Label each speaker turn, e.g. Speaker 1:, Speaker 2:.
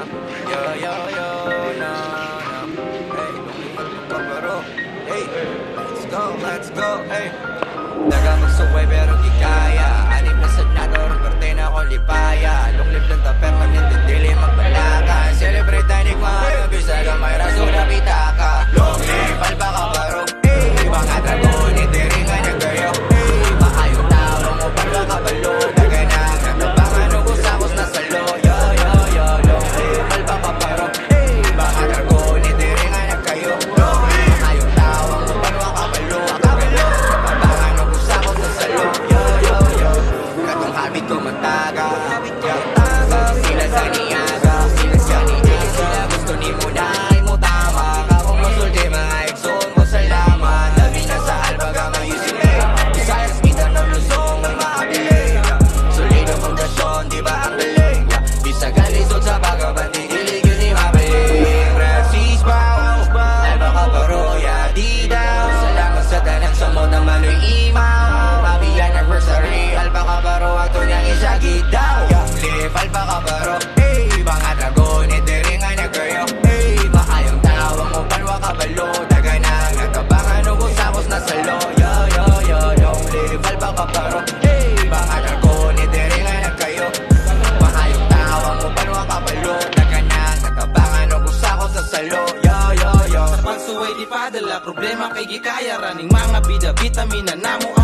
Speaker 1: Yo, yo, yo, no, no. Hey, lumipad yung kabaro. Hey, let's go, hey. Daga magsuway pero di kaya. Anim na Senado, Roberto na ako lipaya. Lunglib lang ta permanent, dili magbalaka. Celebrate tayo ni Kwano, bisa lang may raso na pitaka. Lunglib, alba ka baro. Hey, mga dragon, hindi rin nga nagayo. Hey, maayong tao mo palwa ka balo. Daga na, natabangan o kusakos na salo. Yo, yo, yo, lunglib, alba ka baro. Hey, mga dragon, hindi rin nga nagayo. Lunglib, maayong tao mo palwa ka balo. Natabangan o kusakos na salo. Yo, yo, yo, katong habit ko mataga. Sila sa niyaga, sila sa niyaga. Sila gusto ni mo na ay mo tama. Kapong masulti mga exon mo salamat. Dami na sa albaga mayusin eh. Visayas kita ng lusong may maabili. Solido pundasyon, di ba ang galing? Bisagan lisod sa bagabandi, gilig yun ni mabiling. Francis Bao, alba ka paroya, di daw. Salamat sa tanang sumod ng maloy imaw. Happy anniversary, alba ka baro, ato niyang isagid daw. Live alba ka baro, hey, mga dragon, hindi rin nga nagayo. Hey, maayong tawang mo, palwa ka balo. Daga na, natabangan o kusakos na salo. Yo, yo, yo, long live alba ka baro. Hey, mga dragon, hindi rin nga nagayo. Maayong tawang mo, palwa ka balo. Daga na, natabangan o kusakos na salo. Yo, yo, yo.
Speaker 2: Sa pagsuway di padala, problema kay gikaya. Raning mga bida, vitamina na mo